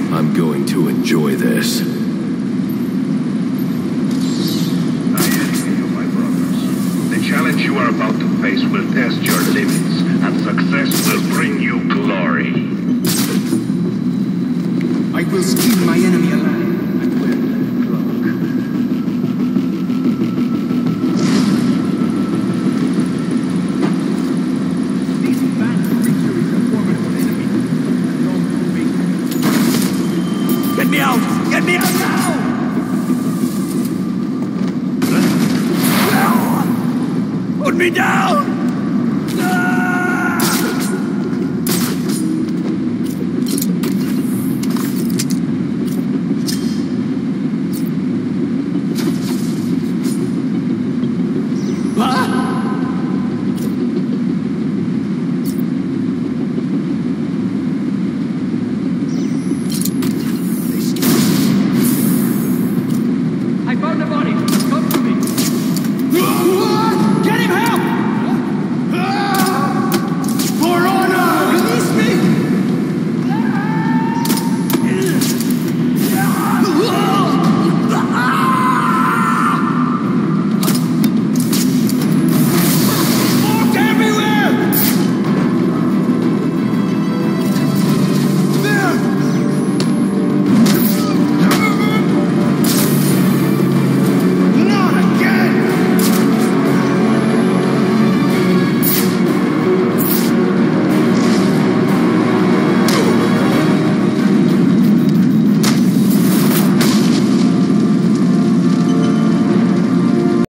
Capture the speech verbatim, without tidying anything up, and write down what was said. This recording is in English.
I'm going to enjoy this. I envy you, my brothers. The challenge you are about to face will test your limits, and success will bring you glory. I will skin my enemy alive and wear the cloak. This band creature is a formidable enemy. Don't move. Get me out! Get me out now! Put me down!